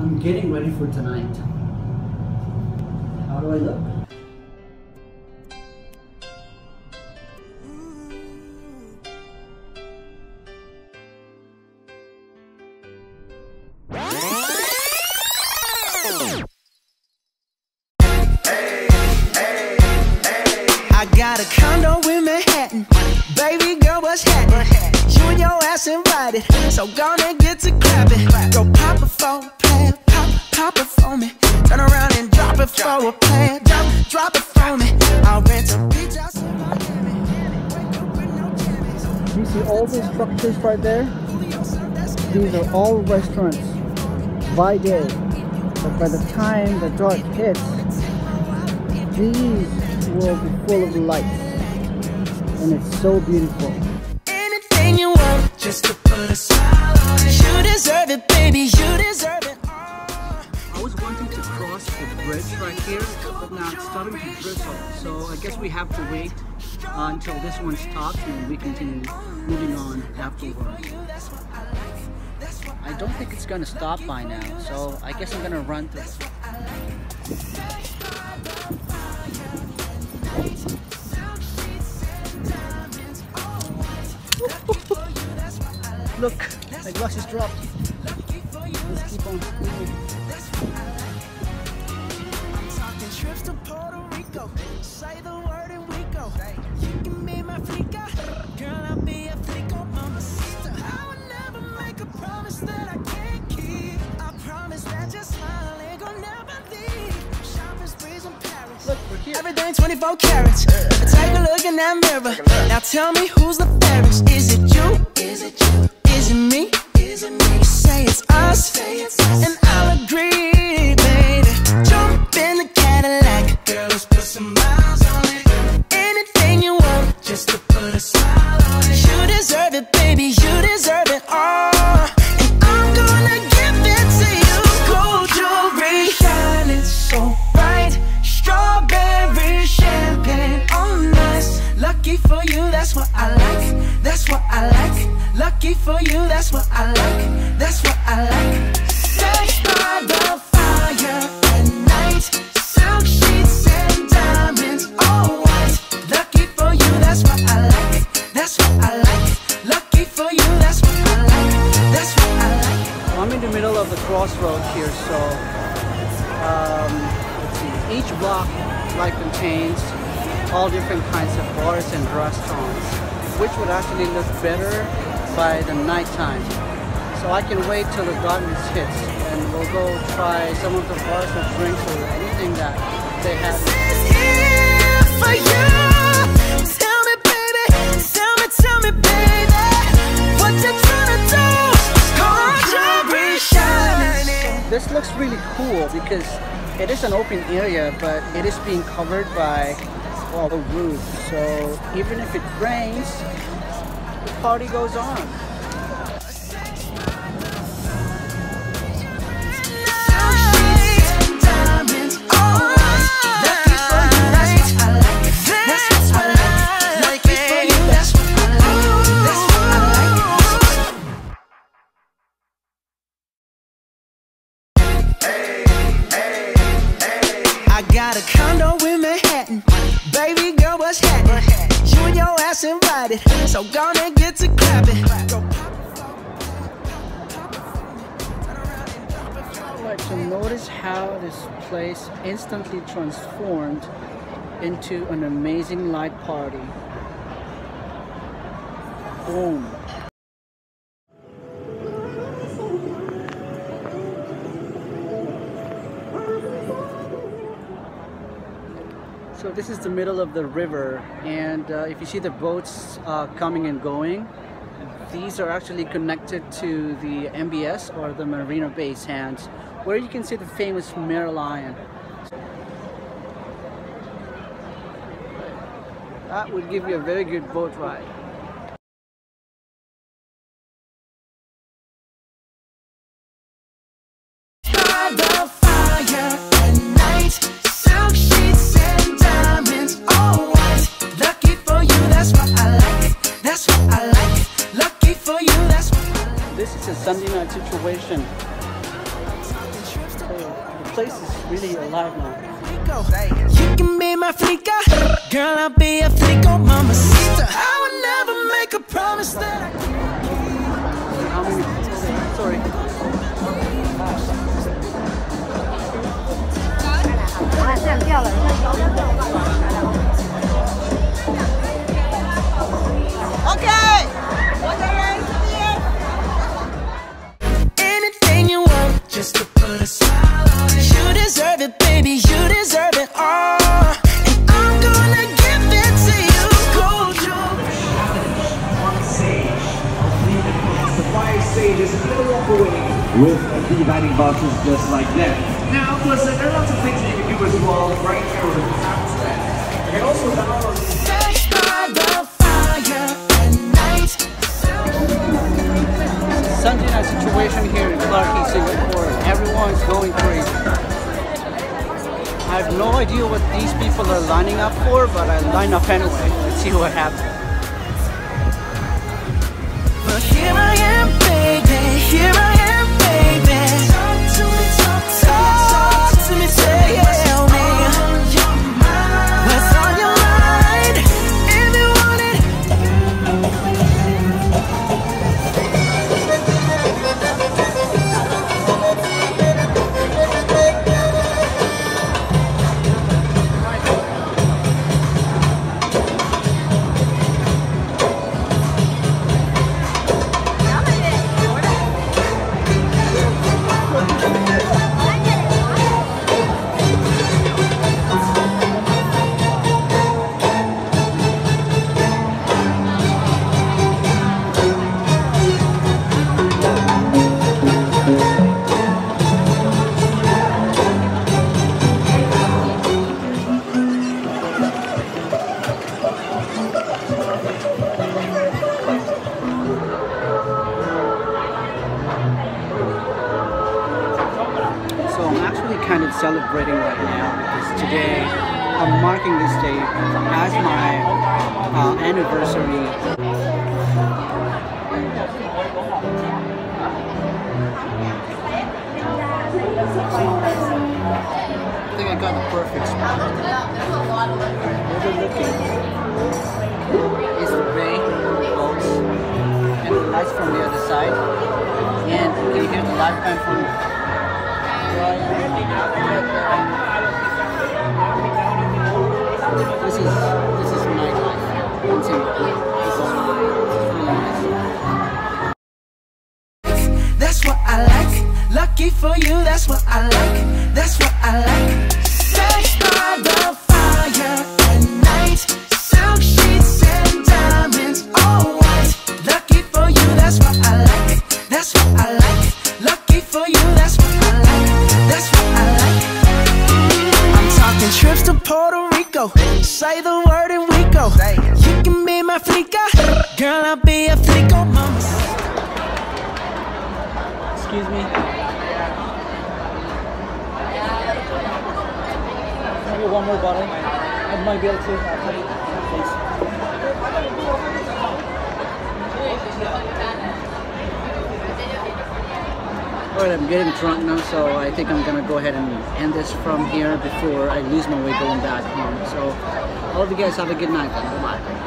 I'm getting ready for tonight. How do I look? I got a condo in Manhattan. Baby girl, what's happening? You and your ass invited, so gonna get to clapping. Go pop it for a plan, pop it for me. Turn around and drop it for a plan, drop it for me. I'll rent a beach house in Miami. You see all these structures right there? These are all restaurants by day, but by the time the dark hits, these will be full of lights, and it's so beautiful. Anything you want, just to put a smile on it. You deserve it, baby, you deserve it. I was wanting to cross the bridge right here, but now it's starting to drizzle, so I guess we have to wait until this one stops and we continue moving on afterwards. I don't think it's gonna stop by now, so I guess I'm gonna run through it. Look, my glasses dropped. Let's keep on moving. I'm talking trips to Puerto Rico. Say the word and we go. You can be my flica. Girl, I'll be a flico, mamacita. I would never make a promise that I can't keep. I promise that your smile ain't gonna never leave. Shopping sprees in Paris. Look, we're here. Everything 24 carats. Take a look in that mirror. Now tell me who's the fairest. Is it you? Is it you? Is it me? Is it me? Say it's us, and I'll agree, baby. Jump in the Cadillac, girl, let's put some miles on it. Anything you want, just to put a smile on it. You deserve it, baby, you deserve it all. And I'm gonna give it to you. Gold jewelry, shining so bright. Strawberry champagne on us. Lucky for you, that's what I like. That's what I like. Lucky for you, that's what I like. That's what I like. Sex by the fire at night. Silk sheets and diamonds, all white. Lucky for you, that's what I like. That's what I like. Lucky for you, that's what I like. That's what I like. Well, I'm in the middle of the crossroads here, so let's see. Each block contains all different kinds of bars and restaurants, which would actually look better by the nighttime. So I can wait till the darkness hits and we'll go try some of the bars or drinks or anything that they have. This is here for you. Tell me, baby, tell me, baby, what you tryna do? Gold jewelry shining. This looks really cool because it is an open area, but it is being covered by all the roof. So even if it rains, the party goes on. I got a condo in Manhattan. Baby girl, what's happening? You and your ass invited, so gonna get to clapping. Alright, so notice how this place instantly transformed into an amazing light party. Boom. So this is the middle of the river, and if you see the boats coming and going, these are actually connected to the MBS or the Marina Bay Sands, where you can see the famous Mare Lion. That would give you a very good boat ride. By the fire at night, silk sheets and diamonds, all white. Lucky for you, that's what I like. That's what I like. Lucky for you, that's what I like. This is a Sunday night situation. The place is really alive now. You can be my flica, girl, I'll be a flico, mamacita. I would never make a promise that I can't. How many people there? Sorry. Okay. Anything you want, just to put a smile on it. You deserve it, baby, you deserve it all. And I'm gonna give it to you. Gold jewelry. The fire stage is going to walk away with the dining boxes just like that. Now, listen, there are lots of things you can do as well right here with the soundtrack. You can also download Sex by the fire at night. Sunday night situation here in Clarke, Singapore. Everyone's going crazy. I have no idea what these people are lining up for, but I line up anyway. Let's see what happens. But here I am, baby. Here I am, baby. Talk to me, talk to me, tell me what's on your mind. If you want it. So I'm actually kind of celebrating right now because today I'm marking this day as my anniversary. I think I got the perfect spot. Overlooking is the bay, boats, and the lights from the other side. And you can hear the live band from This is nightlife in Singapore. This is really nice. That's what I like. Lucky for you, that's what I like. That's what I like. Sex by the fire at night. Silk sheets and diamonds, all white. Lucky for you, that's what I like. That's what I like. Lucky for you, that's what I like. That's what I like. I'm talking trips to Puerto Rico. Say the word and we go. You can be my flica, girl, I'll be a flico, mama. Excuse me. Maybe one more bottle. I might be able to. Please. Alright, I'm getting drunk now, so I think I'm gonna go ahead and end this from here before I lose my way going back home. So, all of you guys have a good night. Bye-bye.